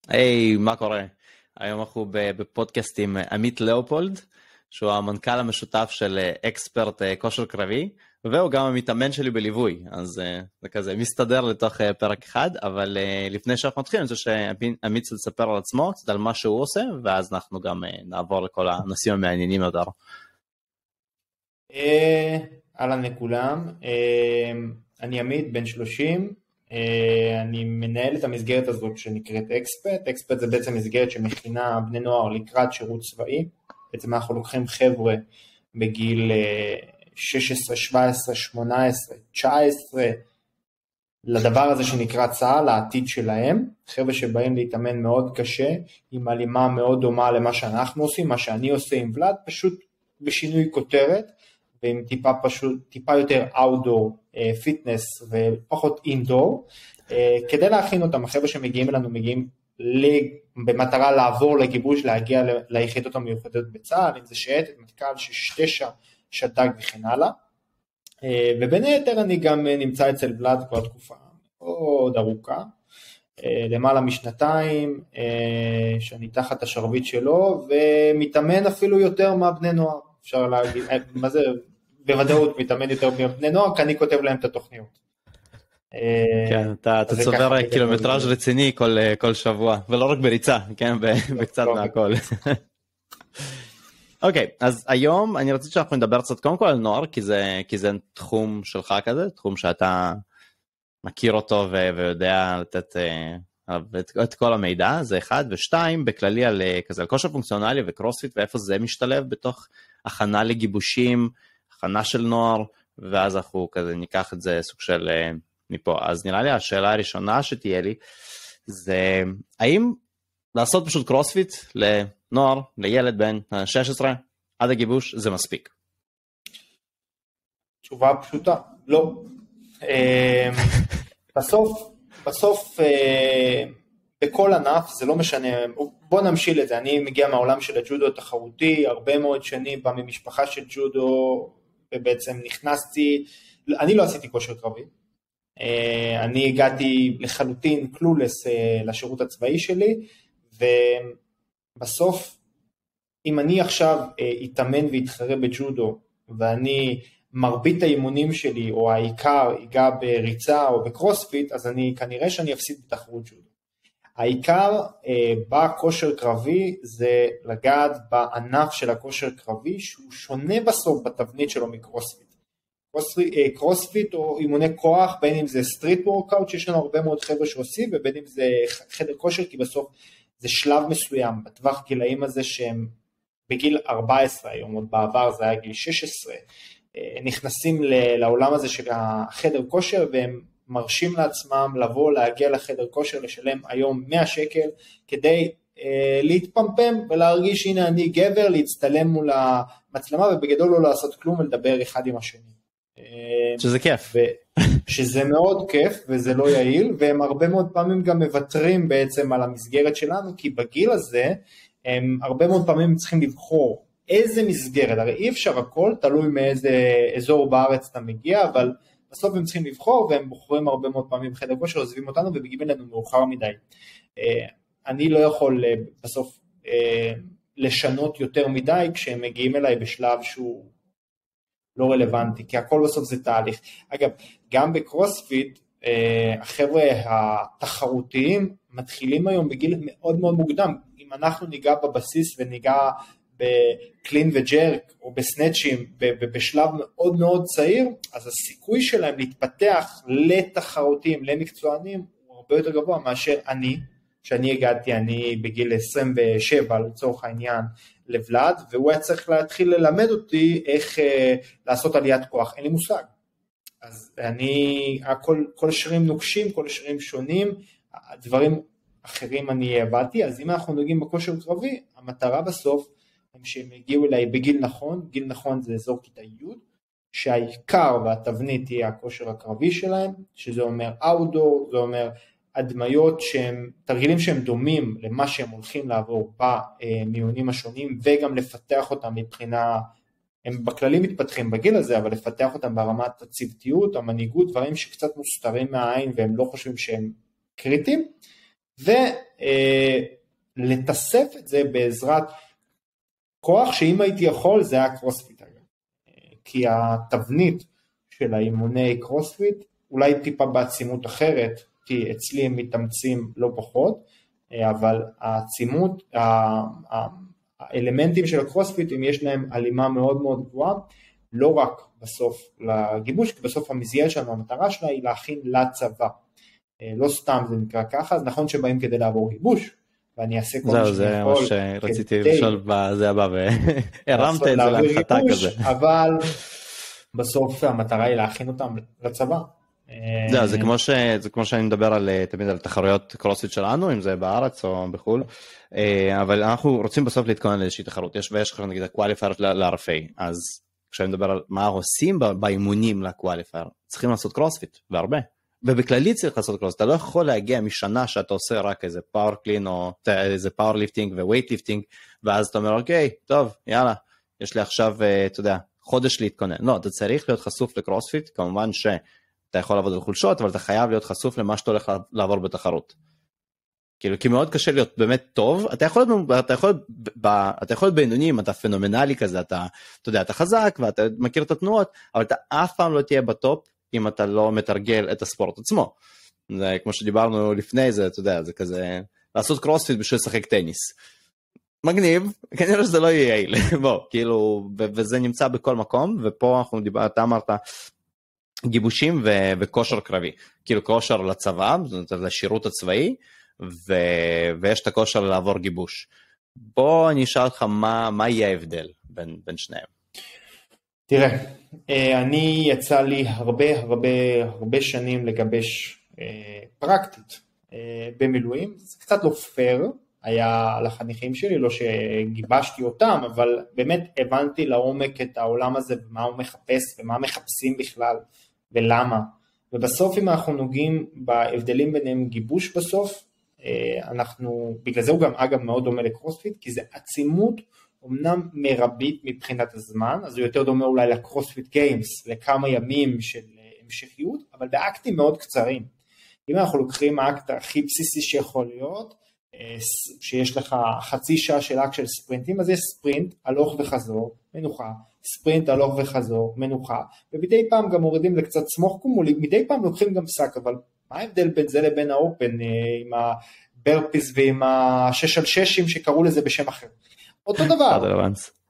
היי, מה קורה? היום אנחנו בפודקאסט עם עמית לאופולד, שהוא המנכ"ל המשותף של אקספרט כושר קרבי, והוא גם המתאמן שלי בליווי, אז זה כזה מסתדר לתוך פרק אחד, אבל לפני שאנחנו מתחילים, אני חושב שעמית צריך לספר על עצמו, קצת על מה שהוא עושה, ואז אנחנו גם נעבור לכל הנושאים המעניינים יותר. אהלן לכולם, אני עמית, בן 30, אני מנהל את המסגרת הזאת שנקראת אקספרט. אקספרט זה בעצם מסגרת שמכינה בני נוער לקראת שירות צבאי. בעצם אנחנו לוקחים חבר'ה בגיל 16, 17, 18, 19 לדבר הזה שנקרא צה"ל, לעתיד שלהם. חבר'ה שבאים להתאמן מאוד קשה, עם הלימה מאוד דומה למה שאנחנו עושים, מה שאני עושה עם ולד, פשוט בשינוי כותרת, ועם טיפה יותר outdoor פיטנס ופחות indoor, כדי להכין אותם. החבר'ה שמגיעים אלינו מגיעים במטרה לעבור לגיבוש, להגיע ליחידות המיוחדות בצה"ל, אם זה שייטת, מטכ"ל, 6-9, שד"ג וכן הלאה. ובין היתר אני גם נמצא אצל ולד כבר תקופה מאוד ארוכה, למעלה משנתיים, שאני תחת השרביט שלו, ומתאמן אפילו יותר מהבני נוער. אפשר להגיד, מה זה, בוודאות מתאמן יותר מבני נוער, כי אני כותב להם את התוכניות. כן, אתה צובר קילומטראז' רציני כל שבוע, ולא רק בריצה, כן, בקצת מהכל. אוקיי, אז היום אני רוצה שאנחנו נדבר קצת קודם כל על נוער, כי זה תחום שלך כזה, תחום שאתה מכיר אותו ויודע לתת את כל המידע, זה אחד, ושתיים, בכללי על כושר פונקציונלי וקרוספיט, ואיפה זה משתלב בתוך הכנה לגיבושים, הכנה של נוער, ואז אנחנו כזה ניקח את זה סוג של מפה. אז נראה לי השאלה הראשונה שתהיה לי, זה האם לעשות פשוט קרוספיט לנוער, לילד בן 16, עד הגיבוש, זה מספיק? תשובה פשוטה, לא. בסוף בכל ענף, זה לא משנה, בוא נמשיל את זה, אני מגיע מהעולם של הג'ודו התחרותי, הרבה מאוד שנים בא ממשפחה של ג'ודו, ובעצם נכנסתי, אני לא עשיתי כושר קרבי, אני הגעתי לחלוטין קלולס לשירות הצבאי שלי, ובסוף, אם אני עכשיו אתאמן ואתחרה בג'ודו, ואני מרבית האימונים שלי, או העיקר, ייגע בריצה או בקרוספיט, אז כנראה שאני אפסיד בתחרות ג'ודו. העיקר בכושר קרבי, זה לגעת בענף של הכושר קרבי, שהוא שונה בסוף בתבנית שלו מקרוספיט. קרוספיט או אימוני כוח, בין אם זה סטריט וורקאוט, שיש לנו הרבה מאוד חבר'ה שעושים, ובין אם זה חדר כושר, כי בסוף זה שלב מסוים, בטווח גילאים הזה שהם בגיל 14 היום, עוד בעבר זה היה גיל 16, נכנסים לעולם הזה של החדר כושר, והם מרשים לעצמם לבוא, להגיע לחדר כושר, לשלם היום 100 שקל, כדי להתפמפם ולהרגיש, הנה אני גבר, להצטלם מול המצלמה, ובגדול לא לעשות כלום ולדבר אחד עם השני. שזה כיף. שזה מאוד כיף וזה לא יעיל, והם הרבה מאוד פעמים גם מבטרים בעצם על המסגרת שלנו, כי בגיל הזה הם הרבה מאוד פעמים צריכים לבחור איזה מסגרת, הרי אי אפשר הכל, תלוי מאיזה אזור בארץ אתה מגיע, אבל בסוף הם צריכים לבחור, והם בוחרים הרבה מאוד פעמים בחדר כושר, עוזבים אותנו ומגיעים אלינו מאוחר מדי. אני לא יכול בסוף לשנות יותר מדי, כשהם מגיעים אליי בשלב שהוא לא רלוונטי, כי הכל בסוף זה תהליך. אגב, גם בקרוספיט, החבר'ה התחרותיים מתחילים היום בגיל מאוד מאוד מוקדם, אם אנחנו ניגע בבסיס וניגע בקלין וג'רק או בסנאצ'ים בשלב מאוד מאוד צעיר, אז הסיכוי שלהם להתפתח לתחרותיים, למקצוענים, הוא הרבה יותר גבוה מאשר שאני הגעתי, אני בגיל 27 לצורך העניין לבלד, והוא היה צריך להתחיל ללמד אותי איך לעשות עליית כוח, אין לי מושג. אז כל שרירים נוקשים, כל שרירים שונים, הדברים אחרים אני הבאתי, אז אם אנחנו נוגעים בכושר קרבי, המטרה בסוף הם שהם הגיעו אליי בגיל נכון, גיל נכון זה אזור כיתה י', שהעיקר והתבנית תהיה הכושר הקרבי שלהם, שזה אומר אאוטדור, זה אומר הדמיות שהם, תרגילים שהם דומים למה שהם הולכים לעבור במיונים השונים, וגם לפתח אותם מבחינה, הם בכללים מתפתחים בגיל הזה, אבל לפתח אותם ברמת הצוותיות, המנהיגות, דברים שקצת מוסתרים מהעין, והם לא חושבים שהם קריטיים, ולתסף את זה בעזרת כוח שאם הייתי יכול זה היה קרוספיט אגב, כי התבנית של האימוני קרוספיט אולי טיפה בעצימות אחרת, כי אצלי הם מתאמצים לא פחות, אבל העצימות, האלמנטים של הקרוספיט, אם יש להם הלימה מאוד מאוד גבוהה, לא רק בסוף לגיבוש, כי בסוף המסגרת שלנו, המטרה שלה היא להכין לצבא. לא סתם זה נקרא ככה, אז נכון שבאים כדי לעבור גיבוש, ואני אעשה כל מה שאני יכול. זה מה שרציתי לשאול בזה הבא, והרמת את זה להנחתה כזה. אבל בסוף המטרה היא להכין אותם לצבא. זה כמו שאני מדבר תמיד על תחרויות קרוספיט שלנו, אם זה בארץ או בחול, אבל אנחנו רוצים בסוף להתכונן לאיזושהי תחרות, ויש לך נגיד הקואליפייר ל-RFA, אז כשאני מדבר על מה עושים באימונים לקואליפייר, צריכים לעשות קרוספיט, והרבה, ובכללי צריך לעשות קרוספיט, אתה לא יכול להגיע משנה שאתה עושה רק איזה פאור קלין, או איזה פאור ליפטינג ווייט ליפטינג, ואז אתה אומר אוקיי, טוב, יאללה, יש לי עכשיו, אתה יודע, חודש להתכונן, לא, אתה צריך להיות חשוף לקרוספיט, כמובן אתה יכול לעבוד על חולשות, אבל אתה חייב להיות חשוף למה שאתה הולך לעבור בתחרות. כאילו, כי מאוד קשה להיות באמת טוב, אתה יכול להיות בינונים, אתה פנומנלי כזה, אתה יודע, אתה חזק, ואתה מכיר את התנועות, אבל אתה אף פעם לא תהיה בטופ, אם אתה לא מתרגל את הספורט עצמו. זה כמו שדיברנו לפני זה, אתה יודע, זה כזה, לעשות קרוספיט בשביל לשחק טניס. מגניב, כנראה שזה לא יהיה יעיל, בוא, כאילו, וזה נמצא בכל מקום, ופה אתה אמרת, גיבושים וכושר קרבי, כאילו כושר לצבא, זאת אומרת לשירות הצבאי, ויש את הכושר לעבור גיבוש. בוא אני אשאל אותך מה יהיה ההבדל בין שניהם. תראה, אני יצא לי הרבה שנים לגבש פרקטית במילואים, זה קצת לא פייר, היה לחניכים שלי, לא שגיבשתי אותם, אבל באמת הבנתי לעומק את העולם הזה, ומה הוא מחפש, ומה מחפשים בכלל, ולמה. ובסוף אם אנחנו נוגעים בהבדלים ביניהם גיבוש בסוף, בגלל זה הוא גם אגב מאוד דומה לקרוספיט, כי זה עצימות אמנם מרבית מבחינת הזמן, אז הוא יותר דומה אולי לקרוספיט גיימס, לכמה ימים של המשכיות, אבל באקטים מאוד קצרים. אם אנחנו לוקחים האקט הכי בסיסי שיכול להיות, שיש לך חצי שעה של אקט של ספרינטים, אז יש ספרינט, הלוך וחזור, מנוחה, ספרינט, הלוך וחזור, מנוחה, ומדי פעם גם מורידים לקצת סמוך קומולי, מדי פעם לוקחים גם שק, אבל מה ההבדל בין זה לבין האופן, עם הברפיס ועם ה6 על 6 שקראו לזה בשם אחר? אותו דבר.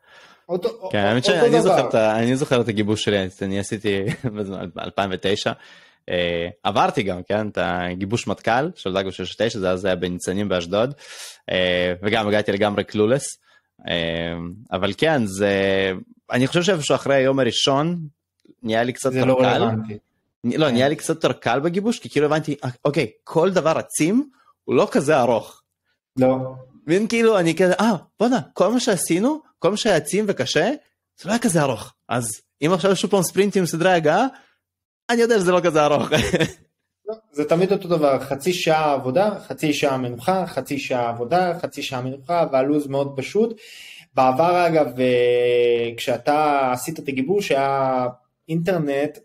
אני זוכר את הגיבוש שלי, אני עשיתי ב-2009, עברתי גם, כן, את הגיבוש מטכ"ל של דאגו 69, זה היה בניצנים באשדוד, וגם הגעתי לגמרי קלולס, אבל כן, אני חושב שאיפשהו אחרי היום הראשון, נהיה לי קצת יותר קל, לא, נהיה לי קצת יותר קל בגיבוש, כי כאילו הבנתי, אוקיי, כל דבר עצים, הוא לא כזה ארוך. לא. ואין כאילו, אני כזה, בוא'נה, כל מה שעשינו, כל מה שהיה עצים וקשה, זה לא היה כזה ארוך. אז אם עכשיו שוב פעם ספרינטים סדרי הגעה, אני יודע שזה לא כזה ארוך. זה תמיד אותו דבר, חצי שעה עבודה, חצי שעה מנוחה, חצי שעה עבודה, חצי שעה מנוחה, והלוז מאוד פשוט. בעבר אגב, כשאתה עשית את הגיבוש, היה אינטרנט,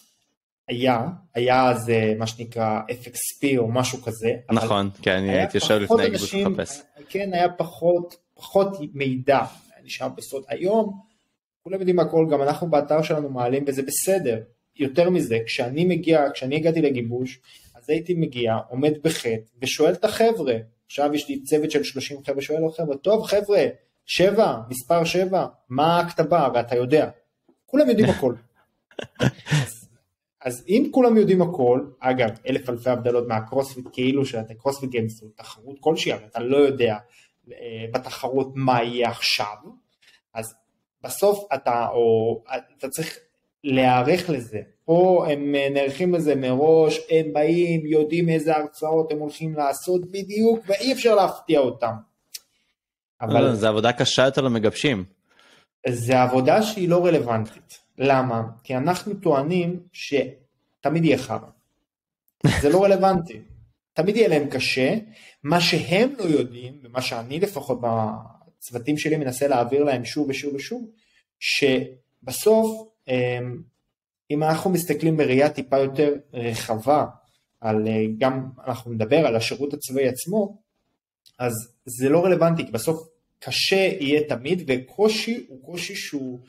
היה זה מה שנקרא FXP או משהו כזה. נכון, כן, אני הייתי יושב לפני הגיבוש לחפש. כן, היה פחות מידע, נשאר בסוד. היום, כולם יודעים הכל, גם אנחנו באתר שלנו מעלים, וזה בסדר. יותר מזה, כשאני הגעתי לגיבוש, אז הייתי מגיע, עומד בחטא, ושואל את החבר'ה, עכשיו יש לי צוות של 30 חבר'ה, שואל לו חבר'ה, טוב חבר'ה, 7, מספר 7, מה הכתבה, הרי אתה יודע, כולם יודעים הכל. אז אם כולם יודעים הכל, אגב, 1000 אלפי הבדלות מהקרוספיט, כאילו שאתה קרוספיט גיימס, הוא תחרות כלשהי, אבל אתה לא יודע בתחרות מה יהיה עכשיו, אז בסוף אתה צריך להיערך לזה, או הם נערכים לזה מראש, הם באים, יודעים איזה הרצאות הם הולכים לעשות בדיוק, ואי אפשר להפתיע אותם. אבל זה עבודה קשה יותר למגבשים. זה עבודה שהיא לא רלוונטית. למה? כי אנחנו טוענים שתמיד יהיה חרא. זה לא רלוונטי. תמיד יהיה להם קשה, מה שהם לא יודעים, ומה שאני לפחות בצוותים שלי מנסה להעביר להם שוב ושוב ושוב, שבסוף, אם אנחנו מסתכלים בראייה טיפה יותר רחבה, גם אנחנו נדבר על השירות הצבאי עצמו, אז זה לא רלוונטי, כי בסוף קשה יהיה תמיד, וקושי הוא קושי שהוא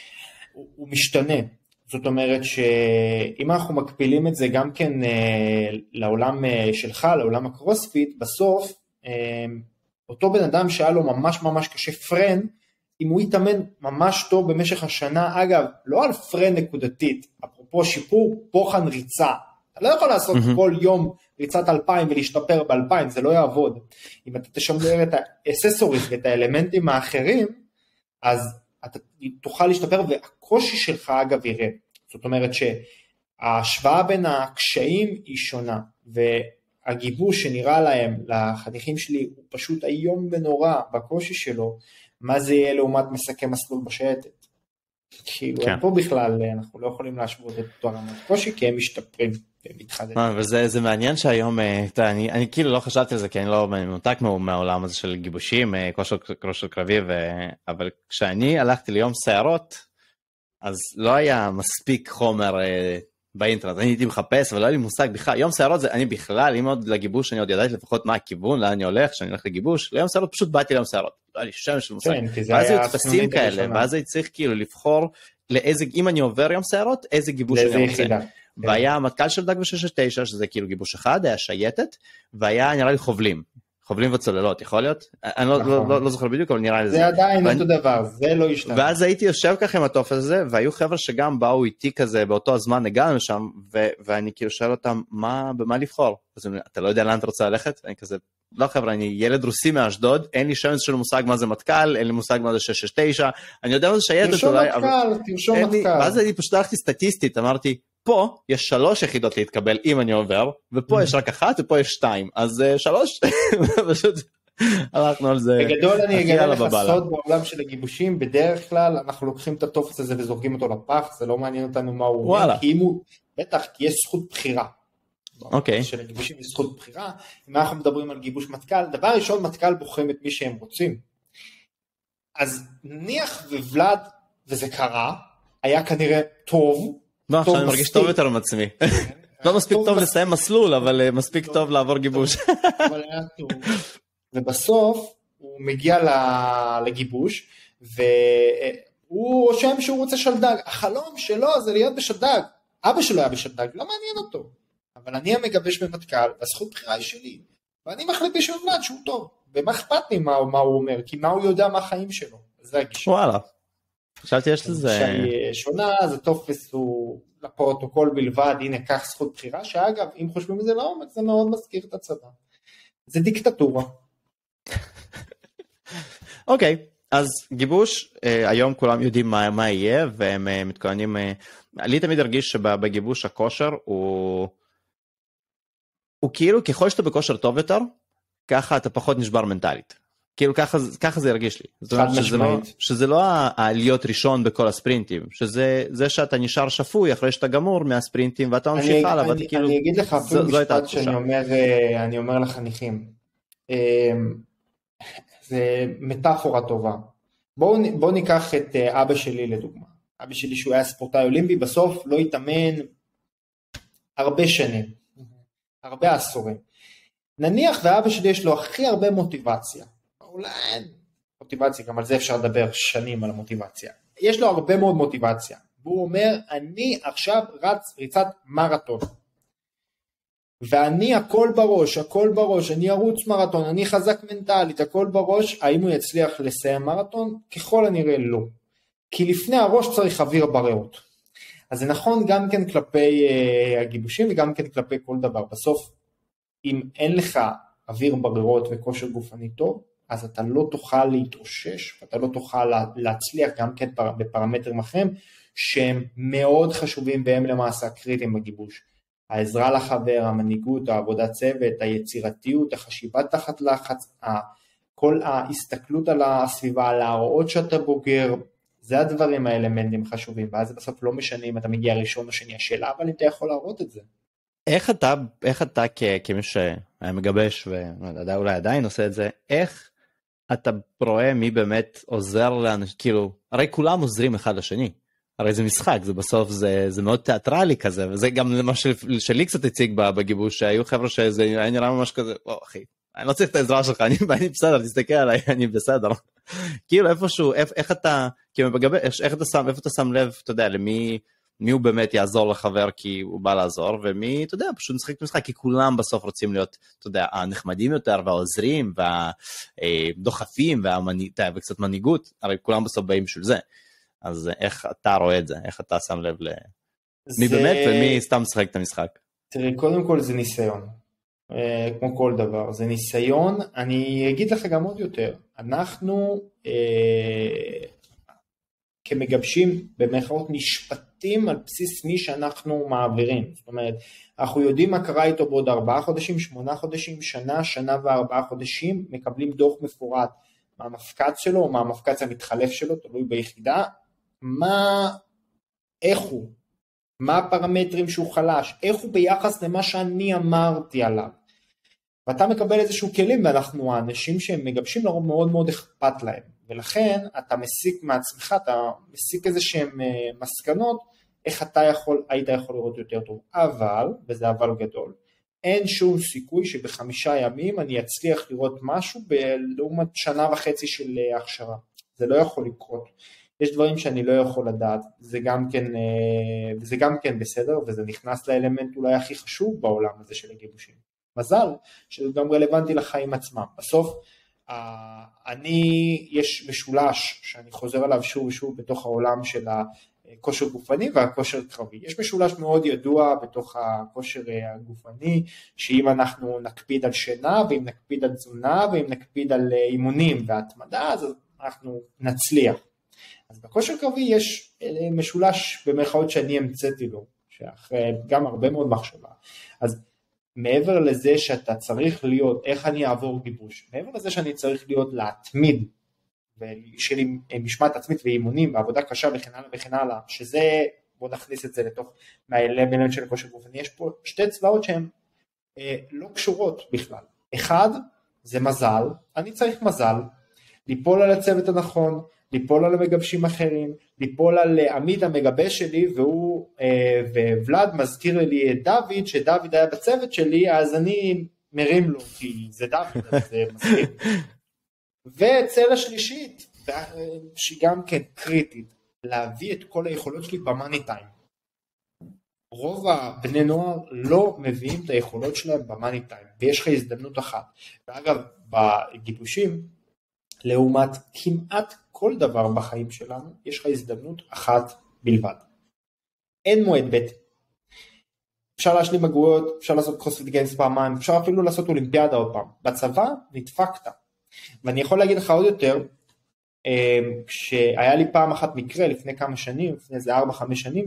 משתנה. זאת אומרת שאם אנחנו מקפילים את זה גם כן לעולם שלך, לעולם הקרוספיט, בסוף אותו בן אדם שהיה לו ממש ממש קשה פרן, אם הוא יתאמן ממש טוב במשך השנה, אגב, לא על פרן נקודתית, אפרופו שיפור בוחן ריצה, אתה לא יכול לעשות כל יום ריצת 2000 ולהשתפר ב-2000, זה לא יעבוד. אם אתה תשמר את האססוריס ואת האלמנטים האחרים, אז אתה תוכל להשתפר, והקושי שלך אגב יראה. זאת אומרת שההשוואה בין הקשיים היא שונה, והגיבוש שנראה להם, לחניכים שלי, הוא פשוט היום ונורא בקושי שלו, מה זה יהיה לעומת מסכם מסלול בשייטת. כאילו, פה בכלל אנחנו לא יכולים להשוות את אותו רמת קושי, כי הם משתפרים ומתחדדים. וזה מעניין שהיום, אני כאילו לא חשבתי על זה, כי אני לא מנותק מהעולם הזה של גיבושים, כושר קרבי, אבל כשאני הלכתי ליום סערות, אז לא היה מספיק חומר באינטרנט, אני הייתי מחפש, אבל לא היה לי מושג בכלל, יום סערות זה, אני בכלל, אם עוד לגיבוש, אני עוד ידעתי לפחות מה הכיוון, לאן אני הולך, שאני הולך לגיבוש, ליום סערות פשוט באתי ליום סערות, לא היה לי שם של מושג, ואז היו תפסים כאלה, ואז הייתי צריך כאילו לבחור, אם אני עובר יום סערות, איזה גיבוש אני רוצה, והיה המטכ"ל של דג ב-669, שזה כאילו גיבוש אחד, היה שייטת, והיה נראה לי חובלים וצוללות, יכול להיות? אני לא זוכר בדיוק, אבל נראה לי זה עדיין אותו דבר, זה לא ישתנה. ואז הייתי יושב ככה עם הטופס הזה, והיו חבר'ה שגם באו איתי כזה, באותו הזמן הגענו שם, ואני כאילו שואל אותם, במה לבחור? אז אתה לא יודע לאן אתה רוצה ללכת? אני כזה, לא חבר'ה, אני ילד רוסי מאשדוד, אין לי שם של מושג מה זה מטכ"ל, אין לי מושג מה זה 669, אני יודע מה זה שייטת אולי, תרשום מטכ"ל. ואז אני פשוט הלכתי סטטיסטית, אמרתי, פה יש 3 יחידות להתקבל אם אני עובר, ופה יש רק 1 ופה יש 2, אז 3, פשוט הלכנו על זה. בגדול אני אגלה לך סוד בעולם של הגיבושים, בדרך כלל אנחנו לוקחים את הטופס הזה וזורקים אותו לפח, זה לא מעניין אותנו מה הוא אומר, כי אם הוא, בטח, כי יש זכות בחירה. אוקיי. של הגיבושים יש זכות בחירה, אם אנחנו מדברים על גיבוש מטכ"ל, דבר ראשון מטכ"ל בוחרים את מי שהם רוצים. אז נניח וולד, וזה קרה, היה כנראה טוב, לא, עכשיו אני מרגיש טוב יותר עם עצמי. לא מספיק טוב לסיים מסלול, אבל מספיק טוב לעבור גיבוש. אבל היה טוב. ובסוף הוא מגיע לגיבוש, והוא רושם שהוא רוצה שלדג. החלום שלו זה להיות בשלדג. אבא שלו היה בשלדג, לא מעניין אותו. אבל אני המגבש במטכ"ל, והזכות בחירה היא שלי. ואני מחליט בשביל ולד שהוא טוב. ומה אכפת לי מה הוא אומר, כי מה הוא יודע מה החיים שלו. זה הגישה. וואלה. חשבתי יש לזה... שונה, זה טופס הוא לפרוטוקול בלבד, הנה כך זכות בחירה, שאגב, אם חושבים את זה לעומק, זה מאוד מזכיר את הצבא. זה דיקטטורה. אוקיי, אז גיבוש, היום כולם יודעים מה יהיה, והם מתכוננים, לי תמיד הרגיש שבגיבוש הכושר הוא כאילו ככל שאתה בכושר טוב יותר, ככה אתה פחות נשבר מנטלית. כאילו ככה זה הרגיש לי. זאת אומרת שזה לא העליות ראשון בכל הספרינטים, שזה שאתה נשאר שפוי אחרי שאתה גמור מהספרינטים, ואתה ממשיך הלאה, ואתה כאילו... אני אגיד לך אפילו משפט שאני אומר לחניכים. זה מטאפורה טובה. בואו ניקח את אבא שלי לדוגמה. אבא שלי שהוא היה ספורטאי אולימפי, בסוף לא התאמן הרבה שנים, הרבה עשורים. נניח ואבא שלי יש לו הכי הרבה מוטיבציה. אולי אין מוטיבציה, גם על זה אפשר לדבר שנים על המוטיבציה. יש לו הרבה מאוד מוטיבציה. והוא אומר, אני עכשיו רץ ריצת מרתון. ואני הכל בראש, אני ארוץ מרתון, אני חזק מנטלית, הכל בראש. האם הוא יצליח לסיים מרתון? ככל הנראה לא. כי לפני הראש צריך אוויר בריאות. אז זה נכון גם כן כלפי הגיבושים וגם כן כלפי כל דבר. בסוף, אם אין לך אוויר בריאות וכושר גופני טוב, אז אתה לא תוכל להתאושש, ואתה לא תוכל להצליח גם כן בפרמטרים אחרים, שהם מאוד חשובים והם למעשה קריטיים בגיבוש. העזרה לחבר, המנהיגות, העבודת צוות, היצירתיות, החשיבה תחת לחץ, כל ההסתכלות על הסביבה, להראות שאתה בוגר, זה הדברים האלמנטים חשובים, ואז זה בסוף לא משנה אם אתה מגיע ראשון או שני, השאלה, אבל אם אתה יכול להראות את זה. איך אתה כמי שמגבש, ואולי עדיין עושה את זה, איך אתה רואה מי באמת עוזר לאנשים, כאילו, הרי כולם עוזרים אחד לשני, הרי זה משחק, זה בסוף, זה מאוד תיאטרלי כזה, וזה גם מה שלי קצת הציג בגיבוש, שהיו חבר'ה שזה היה נראה ממש כזה, אחי, אני לא צריך את העזרה שלך, אני בסדר, תסתכל עליי, אני בסדר. כאילו איפשהו, איך אתה שם לב, אתה יודע, מי הוא באמת יעזור לחבר כי הוא בא לעזור, ומי, אתה יודע, פשוט משחק את המשחק, כי כולם בסוף רוצים להיות, אתה יודע, הנחמדים יותר, והעוזרים, והדוחפים, וקצת מנהיגות, הרי כולם בסוף באים בשביל זה. אז איך אתה רואה את זה? איך אתה שם לב מי באמת ומי סתם משחק את המשחק? תראה, קודם כל זה ניסיון. כמו כל דבר, זה ניסיון. אני אגיד לך גם עוד יותר, אנחנו כמגבשים במחאות נשפטים על בסיס מי שאנחנו מעבירים, זאת אומרת, אנחנו יודעים מה קרה איתו בעוד 4 חודשים, 8 חודשים, שנה ו4 חודשים, מקבלים דוח מפורט מהמפקד שלו, או מהמפקד המתחלף שלו, תלוי ביחידה, איך הוא, מה הפרמטרים שהוא חלש, איך הוא ביחס למה שאני אמרתי עליו, ואתה מקבל איזשהו כלים, ואנחנו האנשים שהם מגבשים לרוב מאוד מאוד אכפת להם, ולכן אתה מסיק מעצמך, אתה מסיק איזשהם מסקנות, איך אתה היית יכול לראות יותר טוב, אבל, וזה אבל גדול, אין שום סיכוי שב5 ימים אני אצליח לראות משהו, לעומת 1.5 שנה של הכשרה, זה לא יכול לקרות, יש דברים שאני לא יכול לדעת, זה גם כן בסדר, וזה נכנס לאלמנט אולי הכי חשוב בעולם הזה של הגיבושים. מזל, שזה גם רלוונטי לחיים עצמם. בסוף, יש משולש שאני חוזר עליו שוב ושוב בתוך העולם של הכושר גופני והכושר קרבי. יש משולש מאוד ידוע בתוך הכושר הגופני, שאם אנחנו נקפיד על שינה, ואם נקפיד על תזונה, ואם נקפיד על אימונים והתמדה, אז אנחנו נצליח. אז בכושר קרבי יש משולש במרכאות שאני המצאתי לו, שאחרי גם הרבה מאוד מחשבה. אז מעבר לזה שאתה צריך להיות, איך אני אעבור גיבוש, מעבר לזה שאני צריך להיות להתמיד, ושיהיה לי משמעת עצמית ואימונים, ועבודה קשה וכן הלאה, שזה, בוא נכניס את זה לתוך מהאלמנט של הכושר גופני, יש פה 2 צבאות שהן לא קשורות בכלל. אחד, זה מזל, אני צריך מזל, ליפול על הצוות הנכון, ליפול על המגבשים אחרים, ליפול על עמית המגבש שלי, וולד מזכיר לי את דוד, שדוד היה בצוות שלי, אז אני מרים לו, כי זה דוד, אז זה מזכיר. וצל השלישית, שגם כן קריטית, להביא את כל היכולות שלי במאני טיים. רוב הבני נוער לא מביאים את היכולות שלהם במאני טיים, ויש לך הזדמנות אחת. ואגב, בגיבושים, לעומת כמעט כל דבר בחיים שלנו, יש לך הזדמנות אחת בלבד. אין מועד ב'. אפשר להשלים בגרויות, אפשר לעשות קרוספיט גיימס פעמיים, אפשר אפילו לעשות אולימפיאדה עוד פעם. בצבא נדפקת. ואני יכול להגיד לך עוד יותר, כשהיה לי פעם אחת מקרה לפני כמה שנים, לפני איזה 4-5 שנים,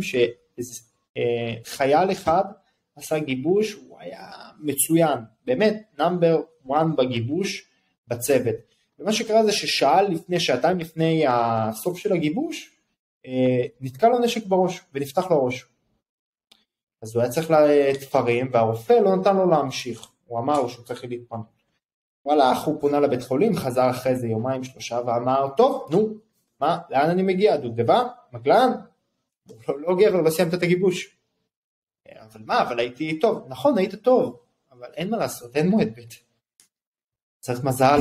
שחייל אחד עשה גיבוש, הוא היה מצוין, באמת נאמבר 1 בגיבוש בצוות. ומה שקרה זה שעתיים לפני הסוף של הגיבוש, נתקע לו נשק בראש, ונפתח לו ראש. אז הוא היה צריך לתפרים, והרופא לא נתן לו להמשיך. הוא אמר שהוא צריך להתפנות. וואלה, הוא פונה לבית חולים, חזר אחרי זה 2-3, ואמר, טוב, נו, מה, לאן אני מגיע? דובדבן? מגלן? לא גבר, לא סיימת את הגיבוש. אבל מה, אבל הייתי טוב. נכון, היית טוב, אבל אין מה לעשות, אין מועד בית. צריך מזל.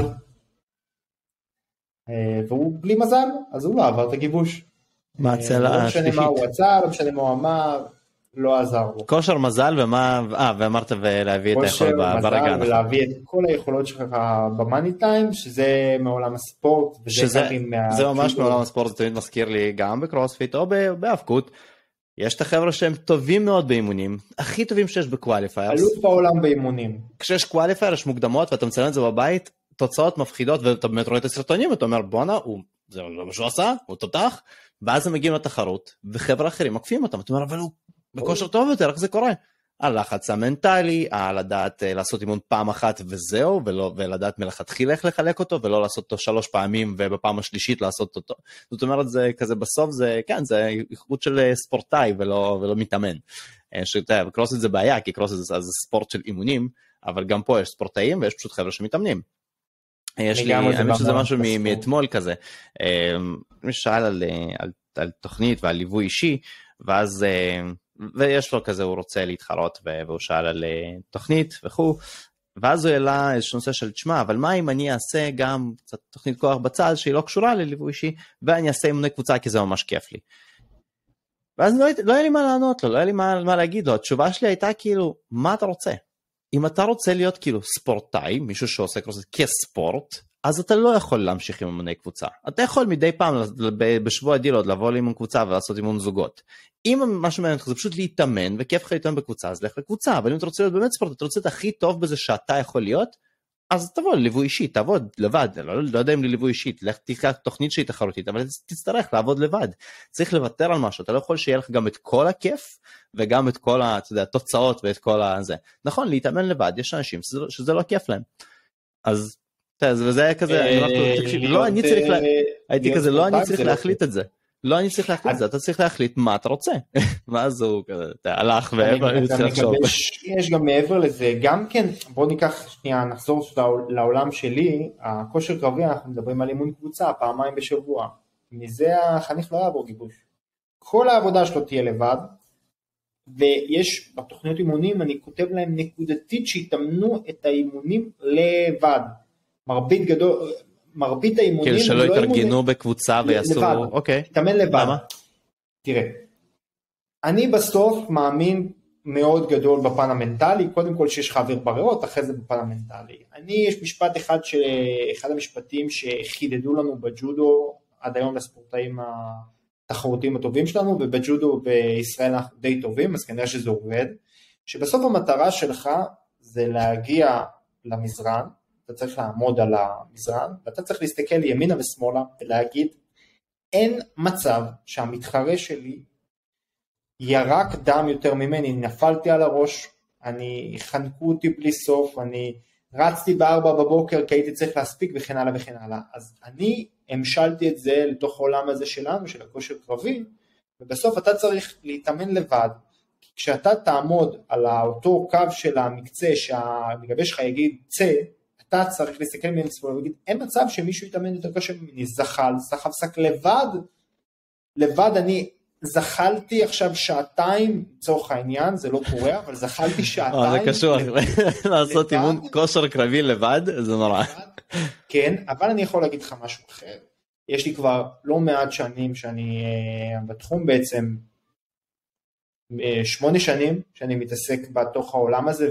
והוא בלי מזל, אז הוא לא עבר את הגיבוש. מה הצלע השלישית? לא משנה מה הוא רצה, לא משנה מה הוא אמר, לא עזר לו. כושר מזל ואמרת ולהביא את היכולת ברגע. כושר מזל ולהביא את כל היכולות שלך במאני טיים, שזה מעולם הספורט. זה ממש מעולם הספורט, זה תמיד מזכיר לי גם בקרוספיט או בהאבקות. יש את החבר'ה שהם טובים מאוד באימונים, הכי טובים שיש בקואליפיירס. אלוף בעולם באימונים. כשיש קואליפייר, יש מוקדמות ואתה מצלם את זה בבית, תוצאות מפחידות, ואתה באמת רואה את הסרטונים, ואתה אומר, בונה, זה לא משהו עשה, הוא תותח, ואז הם מגיעים לתחרות, וחבר'ה אחרים מקפים אותם, אתה אומר, אבל הוא בכושר טוב יותר, איך זה קורה? הלחץ המנטלי, לדעת לעשות אימון פעם אחת וזהו, ולדעת מלכתחילה איך לחלק אותו, ולא לעשות אותו 3 פעמים, ובפעם השלישית לעשות אותו. זאת אומרת, זה כזה בסוף, זה איכות של ספורטאי, ולא מתאמן. קרוספיט זה בעיה, כי קרוספיט זה ספורט של אימונים, אבל גם פה יש ספורטאים, ויש פשוט חבר'ה שמתאמנים. יש לי, אני חושב שזה משהו מאתמול כזה, מי שאל על על תוכנית ועל ליווי אישי, ואז, ויש לו כזה, הוא רוצה להתחרות, והוא שאל על תוכנית וכו', ואז הוא העלה איזשהו נושא של תשמע, אבל מה אם אני אעשה גם קצת תוכנית כוח בצד, שהיא לא קשורה לליווי אישי, ואני אעשה אימוני קבוצה, כי זה ממש כיף לי. ואז לא היה לי מה לענות לו, לא היה לי מה להגיד לו, התשובה שלי הייתה כאילו, מה אתה רוצה? אם אתה רוצה להיות כאילו ספורטאי, מישהו שעושה כספורט, אז אתה לא יכול להמשיך עם אימוני קבוצה. אתה יכול מדי פעם בשבוע דילוד לבוא לאימון קבוצה ולעשות אימון זוגות. אם משהו מעניין לך זה פשוט להתאמן, וכיף לך להתאמן בקבוצה, אז לך לקבוצה, אבל אם אתה רוצה להיות באמת ספורט, אתה רוצה את הכי טוב בזה שאתה יכול להיות, אז תבוא לליווי אישי, תעבוד לבד, לא יודע אם לליווי אישית, לך תקרא תוכנית שהיא תחרותית, אבל תצטרך לעבוד לבד, צריך לוותר על משהו, אתה לא יכול שיהיה לך גם את כל הכיף, וגם את כל התוצאות ואת כל הזה. נכון, להתאמן לבד, יש אנשים שזה לא כיף להם. אז, וזה היה כזה, הייתי כזה, לא אני צריך להחליט את זה. לא אני צריך להחליט את זה, אתה צריך להחליט מה אתה רוצה. ואז הוא הלך ואני צריך לחשוב. יש גם מעבר לזה, גם כן, בוא ניקח שנייה, נחזור לעולם שלי, הכושר קרבי, אנחנו מדברים על אימון קבוצה, פעמיים בשבוע. מזה החניך לא יעבור גיבוש. כל העבודה שלו תהיה לבד, ויש בתוכניות אימונים, אני כותב להם נקודתית שיתאמנו את האימונים לבד. מרבית האימונים כאילו שלא יתארגנו בקבוצה ויעשו, אוקיי. תתאמן לבד. תראה, אני בסוף מאמין מאוד גדול בפן המנטלי, קודם כל שיש לך אוויר בריאות, אחרי זה בפן המנטלי. יש משפט אחד המשפטים שחידדו לנו בג'ודו, עד היום לספורטאים התחרותיים הטובים שלנו, ובג'ודו בישראל אנחנו די טובים, אז כנראה שזה עובד, שבסוף המטרה שלך זה להגיע למזרן, אתה צריך לעמוד על המזרן, ואתה צריך להסתכל ימינה ושמאלה, ולהגיד, אין מצב שהמתחרה שלי ירק דם יותר ממני, נפלתי על הראש, חנקו אותי בלי סוף, אני רצתי ב4 בבוקר, כי הייתי צריך להספיק וכן הלאה וכן הלאה. אז אני המשלתי את זה לתוך העולם הזה שלנו, של הכושר קרבי, ובסוף אתה צריך להתאמן לבד, כשאתה תעמוד על אותו קו של המקצה, שהמגבש שלך יגיד צא, אתה צריך להסתכל ממני ספור, ולהגיד, אין מצב שמישהו יתאמן יותר קשה ממני, זחל, סחב סק לבד אני זחלתי עכשיו שעתיים, לצורך העניין, זה לא קורה, אבל זחלתי שעתיים. זה קשור, לעשות אימון כושר קרבי לבד, זה נורא. כן, אבל אני יכול להגיד לך משהו אחר, יש לי כבר לא מעט שנים שאני בתחום בעצם, 8 שנים שאני מתעסק בתוך העולם הזה,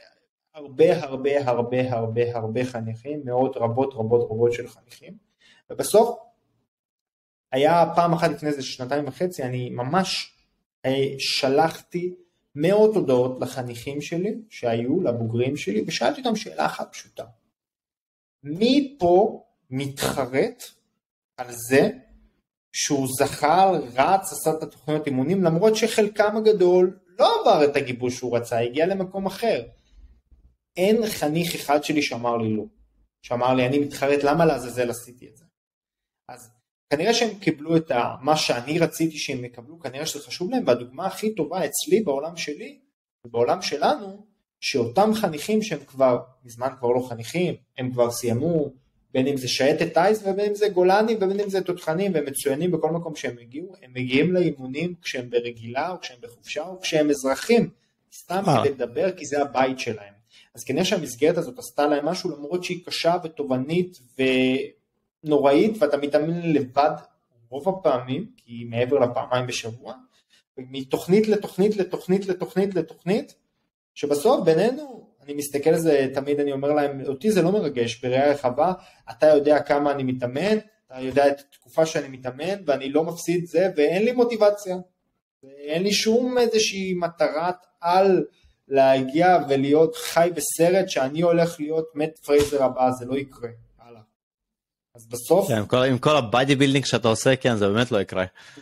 הרבה חניכים, מאות רבות של חניכים, ובסוף היה פעם אחת לפני זה 2.5, אני ממש שלחתי מאות הודעות לחניכים שלי, שהיו לבוגרים שלי, ושאלתי אותם שאלה אחת פשוטה, מי פה מתחרט על זה, שהוא זחל, רץ, עשה את התוכניות אימונים, למרות שחלקם הגדול לא עבר את הגיבוש שהוא רצה, הגיע למקום אחר. אין חניך אחד שלי שאמר לי לא. שאמר לי, אני מתחרט, למה לעזאזל עשיתי את זה? אז כנראה שהם קיבלו את מה שאני רציתי שהם יקבלו, כנראה שזה חשוב להם, והדוגמה הכי טובה אצלי בעולם שלי, ובעולם שלנו, שאותם חניכים שהם כבר, מזמן כבר לא חניכים, הם כבר סיימו, בין אם זה שייטת טייס, ובין אם זה גולני, ובין אם זה תותחנים, והם מצוינים בכל מקום שהם הגיעו, הם מגיעים לאימונים כשהם ברגילה, או כשהם בחופשה, או כשהם אזרחים, סתם כדי לדבר, כי זה הבית שלהם. אז כנראה שהמסגרת הזאת עשתה להם משהו, למרות שהיא קשה ותובנית ונוראית, ואתה מתאמן לבד רוב הפעמים, כי היא מעבר לפעמיים בשבוע, מתוכנית לתוכנית, שבסוף בינינו, אני מסתכל על זה, תמיד אני אומר להם, אותי זה לא מרגש, בראייה רחבה, אתה יודע כמה אני מתאמן, אתה יודע את התקופה שאני מתאמן, ואני לא מפסיד זה, ואין לי מוטיבציה, ואין לי שום איזושהי מטרת על להגיע ולהיות חי בסרט, שאני הולך להיות מת פרייזר הבא, זה לא יקרה, הלאה. אז בסוף... עם כל הבאדי בילדינג שאתה עושה, כן, זה באמת לא יקרה.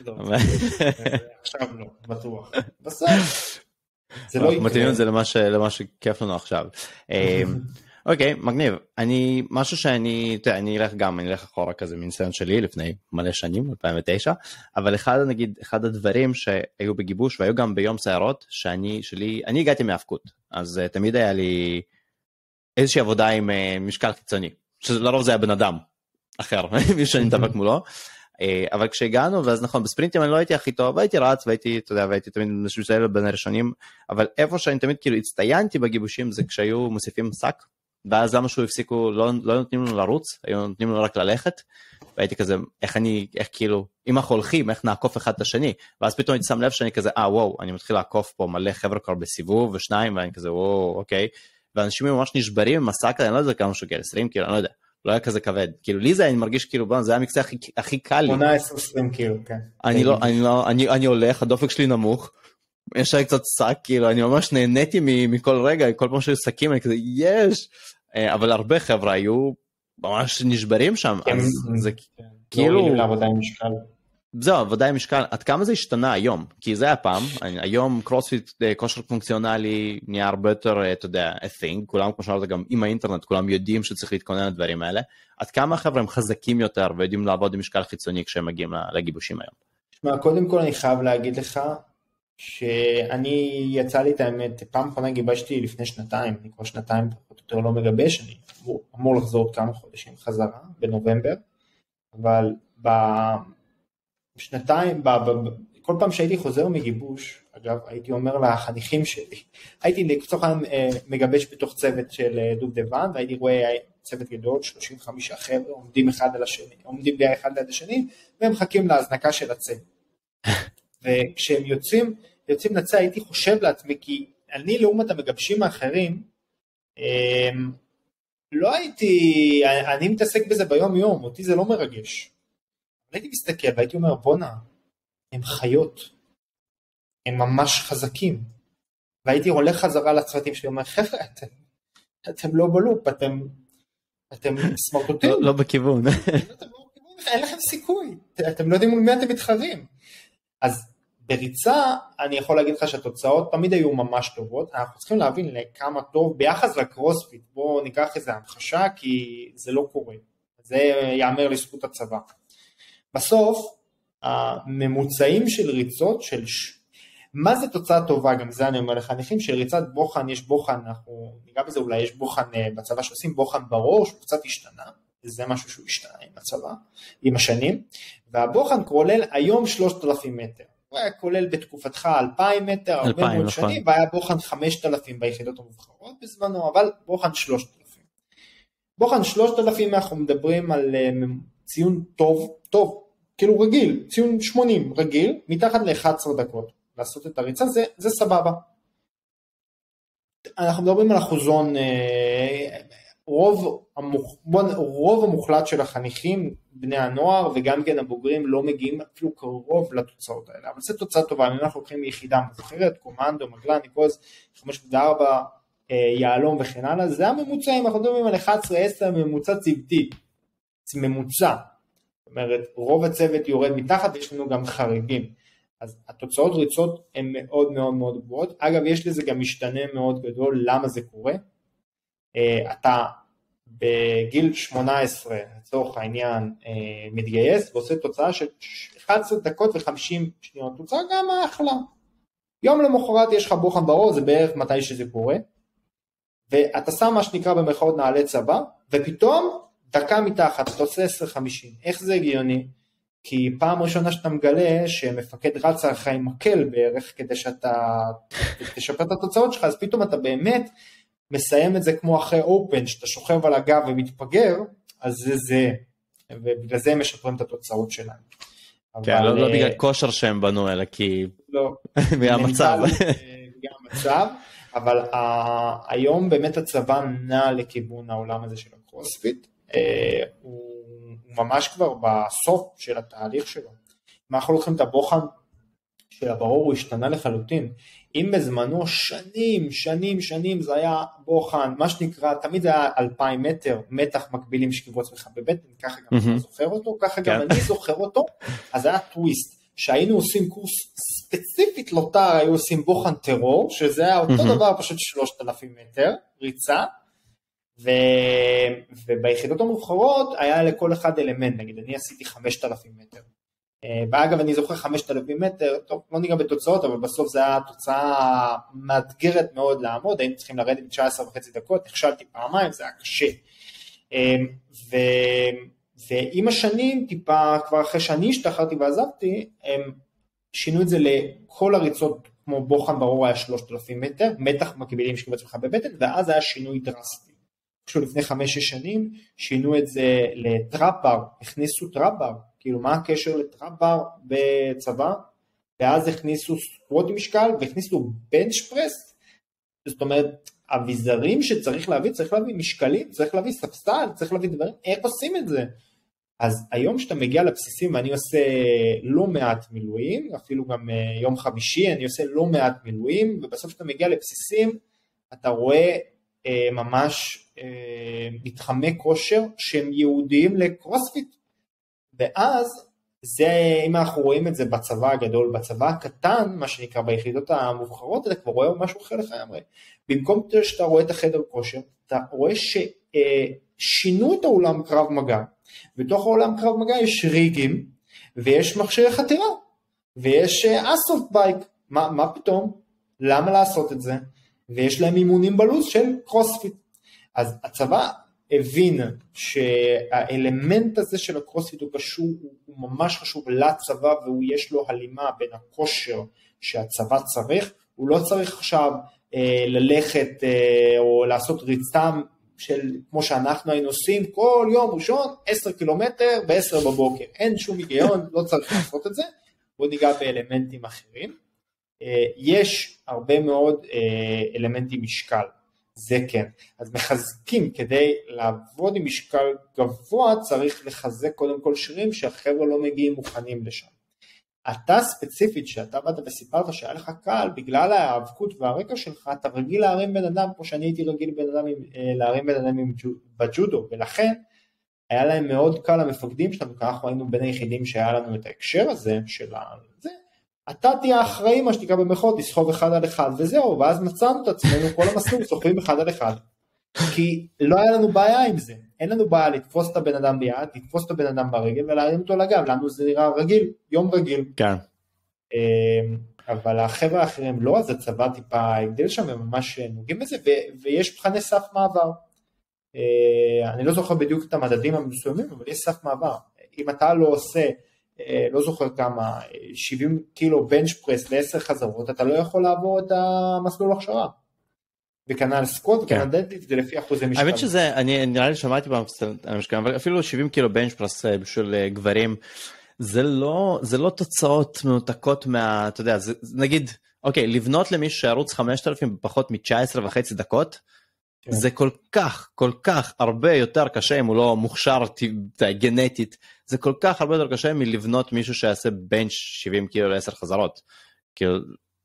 עכשיו לא, בטוח. בסוף... זה לא יקרה. מתאים את זה למה שכיף לנו עכשיו. אוקיי, מגניב. משהו שאני אלך אחורה כזה מניסיון שלי לפני מלא שנים, 2009, אבל אחד הדברים שהיו בגיבוש והיו גם ביום סיירות, אני הגעתי מהאבקות, אז תמיד היה לי איזושהי עבודה עם משקל קיצוני, שלרוב זה היה בן אדם אחר, מי שאני מתאבק מולו, אבל כשהגענו, ואז נכון, בספרינטים אני לא הייתי הכי טוב, והייתי רץ, והייתי, אתה יודע, והייתי תמיד משתדל בין הראשונים, אבל איפה שאני תמיד כאילו הצטיינתי בגיבושים, זה כשהיו מוסיפים שק, ואז למה שהוא הפסיקו, לא נותנים לנו לרוץ, היו נותנים לנו רק ללכת, והייתי כזה, איך כאילו, אם אנחנו הולכים, איך נעקוף אחד את השני, ואז פתאום הייתי שם לב שאני כזה, וואו, אני מתחיל לעקוף פה מלא חבר'ה כבר בסיבוב, ושניים, ואני כזה, וואו, אוקיי, ואנשים ממש נשברים עם השק, אני לא יודע כמה שוקל, 20 כאילו, אני לא יודע, לא היה כזה כבד, כאילו לי זה, אני מרגיש כאילו, זה היה המקצה הכי קל לי. 18-20 כאילו, כן. אני הולך, הדופק שלי נמוך, יש לי קצת שק, כאילו, אני ממש נהניתי מכל רגע, כל פעם שהיו שקים, אני כזה, יש, אבל הרבה חבר'ה היו ממש נשברים שם, אז זה כאילו... לא לעבודה עם משקל. זהו, עבודה עם משקל, עד כמה זה השתנה היום? כי זה היה פעם, היום קרוספיט, כושר פונקציונלי, נהיה הרבה יותר, אתה יודע, a thing, כולם, כמו שאמרת, גם עם האינטרנט, כולם יודעים שצריך להתכונן לדברים האלה, עד כמה החבר'ה הם חזקים יותר, ויודעים לעבוד עם משקל חיצוני כשהם מגיעים לגיבושים היום? תשמע, קודם כל אני חייב להגיד לך, שאני יצא לי את האמת, פעם אחרונה גיבשתי לפני שנתיים, אני כבר שנתיים פחות או יותר לא מגבש, אני אמור לחזור עוד כמה חודשים חזרה, בנובמבר, אבל בשנתיים, כל פעם שהייתי חוזר מגיבוש, אגב, הייתי אומר לחניכים שלי, הייתי לצורך מגבש בתוך צוות של דובדבן, והייתי רואה צוות גדול, 35 חבר'ה, עומדים אחד על השני, עומדים אחד ליד השני, והם מחכים להזנקה של הצוות. וכשהם יוצאים לצא, הייתי חושב לעצמי, כי אני לעומת המגבשים האחרים, לא אני מתעסק בזה ביום יום, אותי זה לא מרגש. הייתי מסתכל והייתי אומר, בונה, הם חיות, הם ממש חזקים. והייתי הולך חזרה לצוותים שלי, אומר, חבר'ה, אתם לא בלופ, אתם סמרטוטים. לא בכיוון. אין לכם סיכוי, אתם לא יודעים מול מי אתם מתחרים. אז בריצה, אני יכול להגיד לך שהתוצאות תמיד היו ממש טובות, אנחנו צריכים להבין לכמה טוב, ביחס לקרוספיט, בואו ניקח איזה המחשה, כי זה לא קורה. זה יאמר לזכות הצבא. בסוף, הממוצעים של ריצות, מה זה תוצאה טובה, גם זה אני אומר לחניכים, של ריצת בוחן, יש בוחן, אנחנו ניגע בזה אולי, יש בוחן בצבא שעושים בוחן בראש, הוא קצת השתנה, זה משהו שהוא השתנה עם הצבא, עם השנים, והבוחן כולל היום 3,000 מטר, הוא היה כולל בתקופתך 2,000 מטר, הרבה מאוד שנים, והיה בוחן 5,000 ביחידות המובחרות בזמנו, אבל בוחן 3,000. בוחן 3,000 אנחנו מדברים על ציון טוב, כאילו רגיל, ציון 80 רגיל, מתחת ל-11 דקות, לעשות את הריצה, זה סבבה. אנחנו מדברים על אחוזון, רוב המוחלט של החניכים, בני הנוער וגם כן הבוגרים לא מגיעים אפילו קרוב לתוצאות האלה, אבל זה תוצאה טובה, אם אנחנו לוקחים מיחידה מובחרת, קומנדו, מגלן, ניקוז, 5.4, יעלום וכן הלאה, זה הממוצעים, אנחנו מדברים על 11-10 ממוצע צוותי, זה ממוצע, זאת אומרת, רוב הצוות יורד מתחת, ויש לנו גם חריגים, אז התוצאות ריצות הן מאוד מאוד מאוד גבוהות, אגב יש לזה גם משתנה מאוד גדול, למה זה קורה, אתה בגיל 18 לצורך העניין מתגייס ועושה תוצאה של 11 דקות ו50 שניות, תוצאה גם אחלה, יום למחרת יש לך בוחן בראש, זה בערך מתי שזה קורה, ואתה שם מה שנקרא במרכאות נעלי צבא, ופתאום דקה מתחת, אתה עושה 10-50, איך זה הגיוני? כי פעם ראשונה שאתה מגלה שמפקד רץ עליך עם מקל בערך, כדי שאתה תשפר את התוצאות שלך, אז פתאום אתה באמת מסיים את זה כמו אחרי אופן, שאתה שוכב על הגב ומתפגר, אז זה, ובגלל זה הם משפרים את התוצאות שלהם. כן, לא בגלל כושר שהם בנו, אלא כי... לא. מהמצב. בגלל המצב, אבל היום באמת הצבא נע לכיוון העולם הזה של הקרוספיט, הוא ממש כבר בסוף של התהליך שלו. אם אנחנו לוקחים את הבוחן של הברור, הוא השתנה לחלוטין. אם בזמנו שנים זה היה בוחן, מה שנקרא, תמיד זה היה 2,000 מטר, מתח מקבילים שקיבו עצמך בבטן, ככה גם אתה זוכר אותו, ככה גם אני זוכר אותו, אז זה היה טוויסט, שהיינו עושים קורס ספציפית לוטר, היו עושים בוחן טרור, שזה היה אותו דבר פשוט 3,000 מטר, ריצה, וביחידות המובחרות היה לכל אחד אלמנט, נגיד אני עשיתי 5,000 מטר, ואגב אני זוכר 5,000 מטר, טוב לא ניגע בתוצאות, אבל בסוף זה היה תוצאה מאתגרת מאוד לעמוד, היינו צריכים לרדת ב-19.5 דקות, נכשלתי פעמיים, זה היה קשה, ועם השנים, טיפה, כבר אחרי שאני השתחררתי ועזבתי, הם שינו את זה לכל הריצות, כמו בוחן ברור היה 3,000 מטר, מתח מקבילים שקבע עצמך בבטן, ואז היה שינוי דרסטי. לפני 5-6 שנים, שינו את זה לטראפ-בר, הכניסו טראפ-בר, כאילו מה הקשר לטראפ-בר בצבא, ואז הכניסו סקווט עם משקל, והכניסו בנץ' פרס, זאת אומרת, אביזרים שצריך להביא, צריך להביא משקלים, צריך להביא ספסל, צריך להביא דברים, איך עושים את זה? אז היום שאתה מגיע לבסיסים, ואני עושה לא מעט מילואים, אפילו גם יום חמישי, אני עושה לא מעט מילואים, ובסוף שאתה מגיע לבסיסים, אתה רואה ממש מתחמי כושר, שהם יהודיים לקרוספיט, ואז, זה, אם אנחנו רואים את זה בצבא הגדול, בצבא הקטן, מה שנקרא ביחידות המובחרות, אתה כבר רואה משהו אחר לגמרי. במקום שאתה רואה את החדר כושר, אתה רואה ששינו את העולם קרב מגע, בתוך העולם קרב מגע יש ריגים, ויש מכשירי חתירה, ויש אסולט בייק, מה פתאום? למה לעשות את זה? ויש להם אימונים בלוז של קרוספיט. אז הצבא הבין שהאלמנט הזה של הקרוספיט הוא קשור, הוא ממש חשוב לצבא, והוא יש לו הלימה בין הכושר שהצבא צריך, הוא לא צריך עכשיו ללכת או לעשות ריצה של כמו שאנחנו היינו עושים כל יום ראשון 10 קילומטר ב-10 בבוקר, אין שום היגיון, לא צריך לעשות את זה. בוא ניגע באלמנטים אחרים. יש הרבה מאוד אלמנטים משקל, זה כן, אז מחזקים, כדי לעבוד עם משקל גבוה צריך לחזק קודם כל שרירים שהחבר'ה לא מגיעים מוכנים לשם. אתה ספציפית שאתה באת וסיפרת שהיה לך קל, בגלל ההאבקות והרקע שלך, אתה רגיל להרים בן אדם, כמו שאני הייתי רגיל להרים בן אדם בג'ודו, ולכן היה להם מאוד קל למפקדים שלנו, כי אנחנו היינו בין היחידים שהיה לנו את ההקשר הזה, של זה, אתה תהיה אחראי מה שתקרא במחאות, לסחוב 1 על 1 וזהו, ואז מצאנו את עצמנו כל המסלול, סוחבים 1 על 1, כי לא היה לנו בעיה עם זה, אין לנו בעיה לתפוס את הבן אדם ביד, לתפוס את הבן אדם ברגל ולהרים אותו לגב, לנו זה נראה רגיל, יום רגיל. כן. אבל החבר'ה האחרים לא, אז הצבא טיפה הגדל שם, הם ממש נוגעים בזה, ויש מבחני סף מעבר. אני לא זוכר בדיוק את המדדים המסוימים, אבל יש סף מעבר. אם אתה לא עושה, לא זוכר כמה, 70 קילו בנץ' פרס ל10 חזרות, אתה לא יכול לעבור את המסלול הכשרה. וכנ"ל סקוט, וכנ"ל דדליפט, זה לפי אחוזי משקל. האמת שזה, אני נראה לי שמעתי במשקל, אבל אפילו 70 קילו בנץ' פרס בשביל גברים, זה לא תוצאות מנותקות מה, אתה יודע, נגיד, אוקיי, לבנות למישהו שערוץ 5,000 בפחות מ-19.5 דקות, זה כל כך הרבה יותר קשה, אם הוא לא מוכשר גנטית, זה כל כך הרבה יותר קשה מלבנות מישהו שיעשה בנץ' 70 קילו ל10 חזרות. כאילו,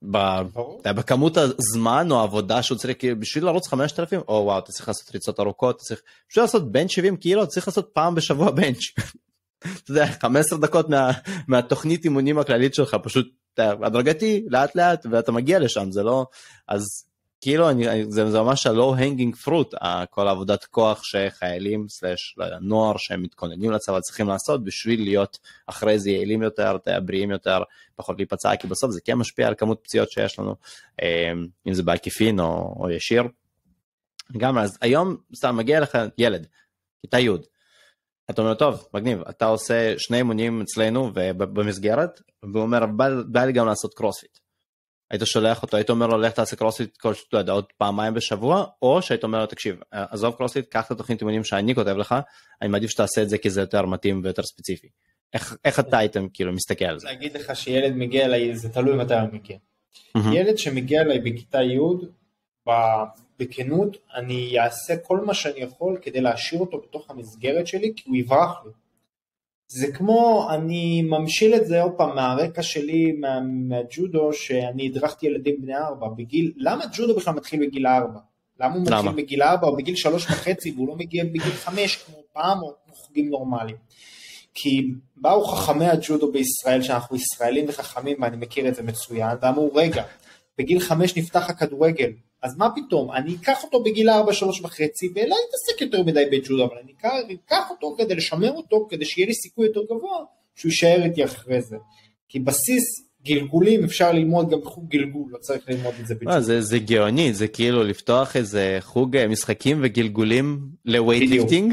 בכמות הזמן או העבודה שהוא צריך, בשביל לרוץ 5,000, או וואו, אתה צריך לעשות ריצות ארוכות, בשביל לעשות בנץ' 70 קילו, אתה צריך לעשות פעם בשבוע בנץ'. אתה יודע, 15 דקות מהתוכנית אימונים הכללית שלך, פשוט הדרגתי, לאט לאט, ואתה מגיע לשם, זה לא, אז כאילו, זה ממש הלא הנגינג פרוט, כל העבודת כוח שחיילים, נוער שהם מתכוננים לצבא, צריכים לעשות, בשביל להיות אחרי זה יעילים יותר, בריאים יותר, פחות להיפצע, כי בסוף זה כן משפיע על כמות פציעות שיש לנו, אם זה בעקיפין או ישיר. גם אז, היום, סתם, מגיע לך ילד, כיתה י', אתה אומר, טוב, מגניב, אתה עושה 2 אימונים אצלנו במסגרת, והוא אומר, בא לי גם לעשות קרוספיט. היית שולח אותו, היית אומר לו, לך תעשה קרוספיט עוד פעמיים בשבוע, או שהיית אומר לו, תקשיב, עזוב קרוספיט, קח את התוכנית אימונים שאני כותב לך, אני מעדיף שתעשה את זה כי זה יותר מתאים ויותר ספציפי. איך אתה הייתם כאילו מסתכל על זה? להגיד לך שילד מגיע אליי, זה תלוי מתי הוא מגיע. ילד שמגיע אליי בכיתה י' בכנות, אני אעשה כל מה שאני יכול כדי להשאיר אותו בתוך המסגרת שלי, כי הוא יברח לי. זה כמו, אני ממשיל את זה עוד פעם מהרקע שלי, מהג'ודו, שאני הדרכתי ילדים בני 4, למה ג'ודו בכלל מתחיל בגיל 4? למה הוא מתחיל בגיל 4 או בגיל 3.5, והוא לא מגיע בגיל 5 כמו פעם, או כמו חוגים נורמליים? כי באו חכמי הג'ודו בישראל, שאנחנו ישראלים וחכמים, ואני מכיר את זה מצוין, ואמרו, רגע, בגיל 5 נפתח הכדורגל, אז מה פתאום? אני אקח אותו בגיל 4, 3.5, ולא יתעסק יותר מדי בג'ודו, אבל אני אקח אותו כדי לשמר אותו, כדי שיהיה לי סיכוי יותר גבוה, שהוא יישאר איתי אחרי זה. כי בסיס גלגולים אפשר ללמוד גם בחוג גלגול, לא צריך ללמוד את זה בג'ודו. זה גאוני, זה כאילו לפתוח איזה חוג משחקים וגלגולים לווייטליפטינג,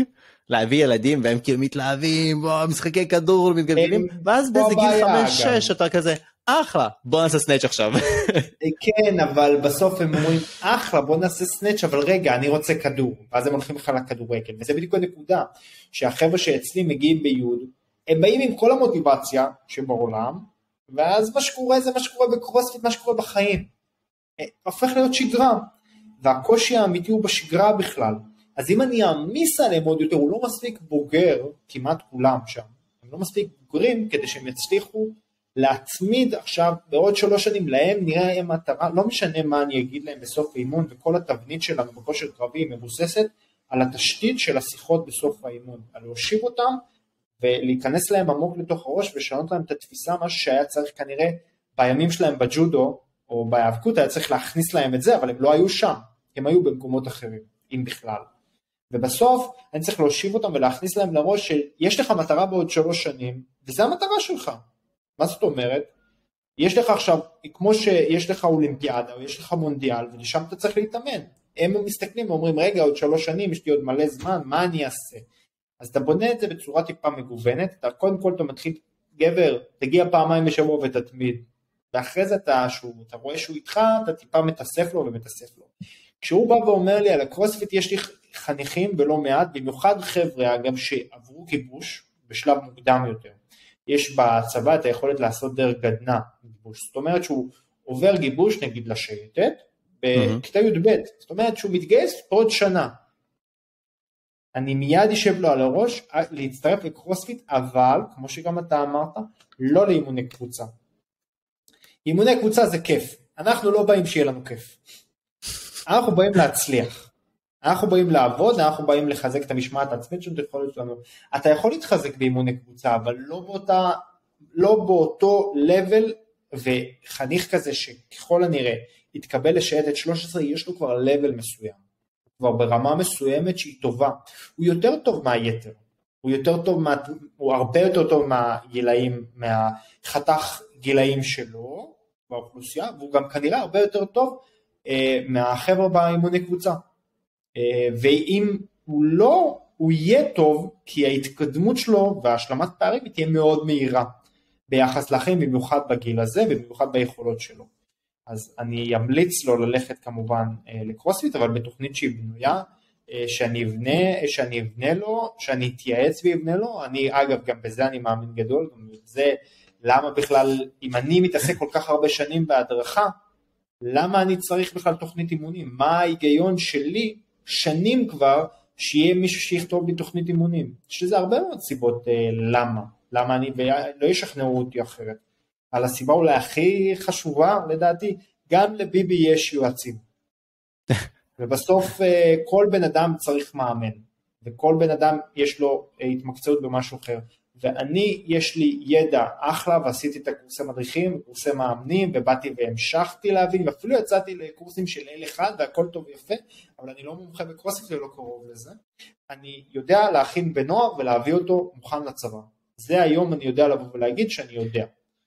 להביא ילדים, והם כאילו מתלהבים, משחקי כדור, מתגלגלים, ואז באיזה גיל 5-6 אתה כזה, אחלה, בוא נעשה סנאץ' עכשיו. כן, אבל בסוף הם אומרים, אחלה, בוא נעשה סנאץ', אבל רגע, אני רוצה כדור, ואז הם הולכים לך לכדורגל, וזה בדיוק הנקודה, שהחבר'ה שאצלי מגיעים ביוד, הם באים עם כל המוטיבציה שבעולם, ואז מה שקורה זה מה שקורה בקרוספיט, מה שקורה בחיים. הופך להיות שגרה, והקושי האמיתי הוא בשגרה בכלל. אז אם אני אעמיס עליהם עוד יותר, הוא לא מספיק בוגר, כמעט כולם שם, הם לא מספיק בוגרים כדי שהם יצליחו להתמיד עכשיו בעוד 3 שנים להם, נראה מטרה, לא משנה מה אני אגיד להם בסוף האימון, וכל התבנית שלנו בכושר קרבי מבוססת על התשתית של השיחות בסוף האימון, על להושיב אותם ולהיכנס להם עמוק לתוך הראש ושנות להם את התפיסה, משהו שהיה צריך כנראה בימים שלהם בג'ודו או בהיאבקות, היה צריך להכניס להם את זה, אבל הם לא היו שם, הם היו במקומות אחרים, אם בכלל. ובסוף אני צריך להושיב אותם ולהכניס להם לראש שיש לך מטרה בעוד 3 שנים, וזה המטרה שלך. מה זאת אומרת? יש לך עכשיו, כמו שיש לך אולימפיאדה או יש לך מונדיאל, ולשם אתה צריך להתאמן. הם מסתכלים ואומרים, רגע, עוד 3 שנים, יש לי עוד מלא זמן, מה אני אעשה? אז אתה בונה את זה בצורה טיפה מגוונת, אתה קודם כל אתה מתחיל, גבר, תגיע 2 בשבוע ותתמיד, ואחרי זה אתה רואה שהוא איתך, אתה טיפה מתאסף לו ומתאסף לו. כשהוא בא ואומר לי על הקרוספיט, יש לי חניכים ולא מעט, במיוחד חבר'ה, אגב, שעברו גיבוש בשלב מוקדם יותר. יש בצבא את היכולת לעשות דרך גדנה גיבוש, זאת אומרת שהוא עובר גיבוש נגיד לשייטת, בכיתה י"ב, זאת אומרת שהוא מתגייס עוד שנה, אני מיד יישב לו על הראש להצטרף לקרוספיט, אבל כמו שגם אתה אמרת, לא לאימוני קבוצה. אימוני קבוצה זה כיף, אנחנו לא באים שיהיה לנו כיף, אנחנו באים להצליח, אנחנו באים לעבוד, אנחנו באים לחזק את המשמעת העצמית שלנו. אתה יכול להתחזק באימוני קבוצה, אבל לא באותו לבל, וחניך כזה שככל הנראה יתקבל לשייטת 13, יש לו כבר לבל מסוים, כבר ברמה מסוימת שהיא טובה, הוא יותר טוב מהיתר, הוא הרבה יותר טוב מהגילאים, מהחתך גילאים שלו באוכלוסייה, והוא גם כנראה הרבה יותר טוב מהחבר'ה באימוני קבוצה. ואם הוא לא, הוא יהיה טוב, כי ההתקדמות שלו והשלמת פערים היא תהיה מאוד מהירה, ביחס לכם, במיוחד בגיל הזה, ובמיוחד ביכולות שלו. אז אני אמליץ לו ללכת כמובן לקרוספיט, אבל בתוכנית שהיא בנויה, שאני אבנה לו, שאני אתייעץ ויבנה לו, אגב גם בזה אני מאמין גדול, גם בזה, למה בכלל, אם אני מתעסק כל כך הרבה שנים בהדרכה, למה אני צריך בכלל תוכנית אימונים? מה ההיגיון שלי, שנים כבר, שיהיה מישהו שיכתוב לי תוכנית אימונים? שזה הרבה מאוד סיבות למה אני, ולא ישכנעו אותי אחרת. על הסיבה אולי הכי חשובה, לדעתי, גם לביבי יש יועצים. ובסוף כל בן אדם צריך מאמן, וכל בן אדם יש לו התמקצעות במשהו אחר. ואני, יש לי ידע אחלה, ועשיתי את הקורסי מדריכים, קורסי מאמנים, ובאתי והמשכתי להבין, ואפילו יצאתי לקורסים של L1, והכל טוב ויפה, אבל אני לא מומחה בקרוספיט ולא קרוב לזה. אני יודע להכין בנוער ולהביא אותו מוכן לצבא. זה היום אני יודע לבוא ולהגיד שאני יודע.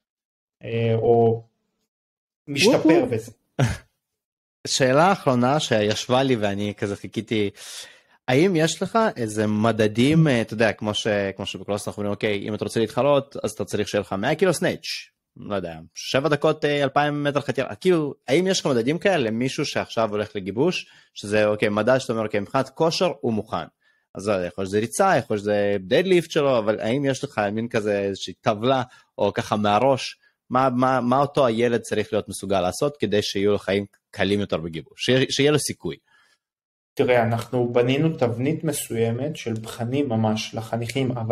או משתפר בזה. שאלה האחרונה שישבה לי ואני כזה חיכיתי, האם יש לך איזה מדדים, אתה יודע, כמו שבקלוס אנחנו אומרים, אוקיי, אם אתה רוצה להתחלות, אז אתה צריך שיהיה לך 100 קילו סנאץ', לא יודע, 7 דקות 2,000 מטר חתירה, כאילו, האם יש לך מדדים כאלה למישהו שעכשיו הולך לגיבוש, שזה, אוקיי, מדד שאתה אומר, אוקיי, מבחינת כושר הוא מוכן, אז יכול שזה ריצה, יכול שזה דדליפט שלו, אבל האם יש לך מין כזה איזושהי טבלה, או ככה מהראש, מה אותו הילד צריך להיות מסוגל לעשות, כדי שיהיו לו חיים קלים יותר בגיבוש, שיהיה לו סיכוי. תראה, אנחנו בנינו תבנית מסוימת של בחנים ממש לחניכים, אבל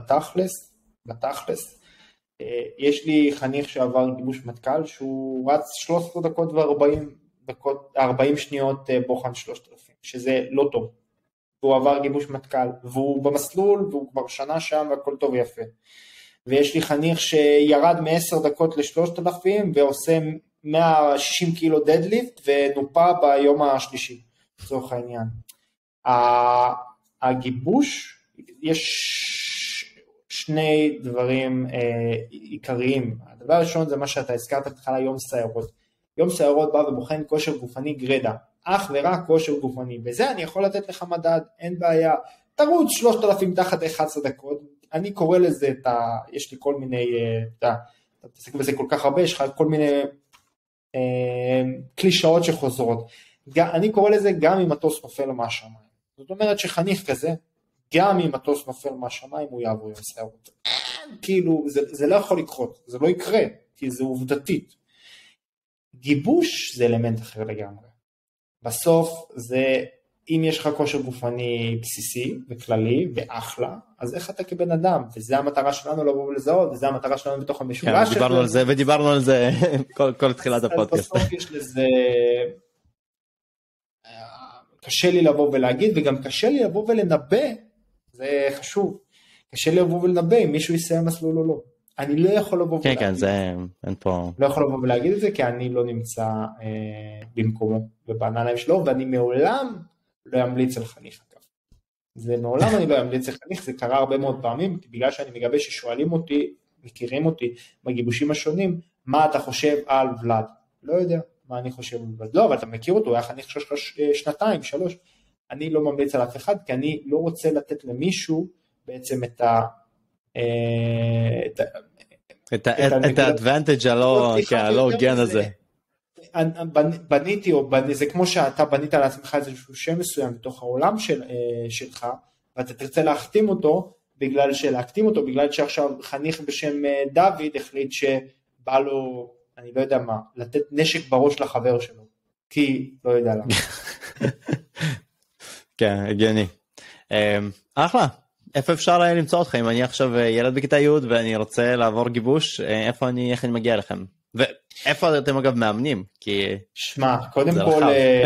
בתכלס, יש לי חניך שעבר גיבוש מטכ"ל, שהוא רץ 13 דקות ו-40 שניות בוחן 3,000, שזה לא טוב. והוא עבר גיבוש מטכ"ל, והוא במסלול, והוא כבר שנה שם, והכל טוב ויפה. ויש לי חניך שירד מ10 דקות ל3,000, ועושה 160 קילו דדליפט, ונופה ביום השלישי. לצורך העניין. הגיבוש, יש שני דברים עיקריים. הדבר הראשון זה מה שאתה הזכרת בתחילה, יום סיירות. יום סיירות בא ובוחן כושר גופני גרדה, אך ורק כושר גופני. בזה אני יכול לתת לך מדד, אין בעיה. תרוץ 3,000 תחת 11 דקות, אני קורא לזה, יש לי כל מיני, אתה מתעסק בזה כל כך הרבה, יש לך כל מיני קלישאות שחוזרות, אני קורא לזה גם אם מטוס נופל מהשמיים, זאת אומרת שחניך כזה, גם אם מטוס נופל מהשמיים הוא יעבור עם שערות, כאילו זה לא יכול לקרות, זה לא יקרה, כי זה עובדתית, גיבוש זה אלמנט אחר לגמרי, בסוף זה, אם יש לך כושר גופני בסיסי וכללי ואחלה, אז איך אתה כבן אדם, וזה המטרה שלנו לבוא ולזהות, וזה המטרה שלנו בתוך המשולש. כן, דיברנו על זה, ודיברנו על זה כל תחילת הפודקאסט. בסוף יש לזה, קשה לי לבוא ולהגיד, וגם קשה לי לבוא ולנבא, זה חשוב, קשה לי לבוא ולנבא אם מישהו יסיים מסלול או לא. אני לא יכול לבוא ולהגיד. כן, זה, אין פה. לא יכול לבוא ולהגיד את זה, כי אני לא נמצא במקומו ובעניים שלו, ואני מעולם לא אמליץ על חניך. זה מעולם אני לא אמליץ על חניך, זה קרה הרבה מאוד פעמים, בגלל שאני מגבה ששואלים אותי, מכירים אותי בגיבושים השונים, מה אתה חושב על ולד? לא יודע מה אני חושב על ולד. לא, אבל אתה מכיר אותו, הוא היה חניך 2, 3. אני לא ממליץ על אף אחד, כי אני לא רוצה לתת למישהו בעצם את האדוונטג' הלא הוגן הזה. בניתי, זה כמו שאתה בנית לעצמך איזשהו שם מסוים בתוך העולם שלך, ואתה תרצה להחתים אותו, בגלל שעכשיו חניך בשם דוד החליט שבא לו, אני לא יודע מה, לתת נשק בראש לחבר שלו, כי לא יודע למה. כן, הגיוני. אחלה. איפה אפשר למצוא אותך? אם אני עכשיו ילד בכיתה י' ואני רוצה לעבור גיבוש, איך אני מגיע לכם? ואיפה אתם אגב מאמנים? שמע, קודם כל,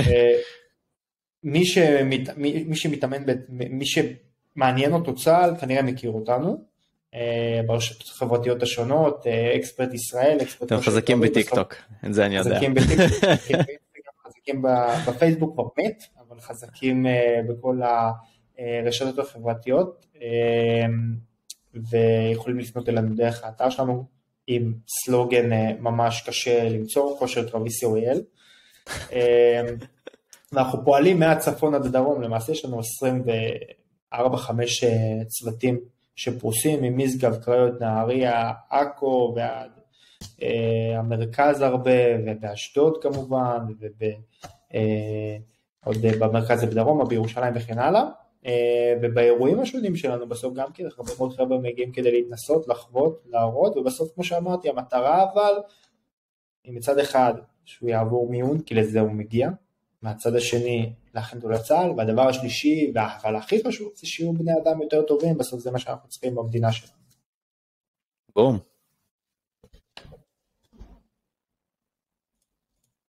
מי שמתאמן, מי שמעניין אותו צה"ל, כנראה מכיר אותנו, ברשתות החברתיות השונות, אקספרט ישראל, אתם חזקים בטיקטוק, את זה אני יודע. חזקים בטיקטוק, חזקים בפייסבוק כבר מת, אבל חזקים בכל הרשתות החברתיות, ויכולים לפנות אלינו דרך האתר שלנו, עם סלוגן ממש קשה למצוא, כושר קרבי COIL, ואנחנו פועלים מהצפון עד הדרום, למעשה יש לנו 24-5 צוותים שפרוסים, ממשגב, קריות, נהריה, עכו, ועד המרכז הרבה, ובאשדוד כמובן, ועוד במרכז ובדרום, בירושלים וכן הלאה, ובאירועים השונים שלנו בסוף גם כן, הרבה מאוד חבר'ה מגיעים כדי להתנסות, לחוות, להראות, ובסוף כמו שאמרתי, המטרה אבל, היא מצד אחד שהוא יעבור מיון, כי לזה הוא מגיע, מהצד השני להכין אותו לצה"ל, והדבר השלישי, אבל הכי חשוב, זה שיהיו בני אדם יותר טובים, בסוף זה מה שאנחנו צריכים במדינה שלנו. בום.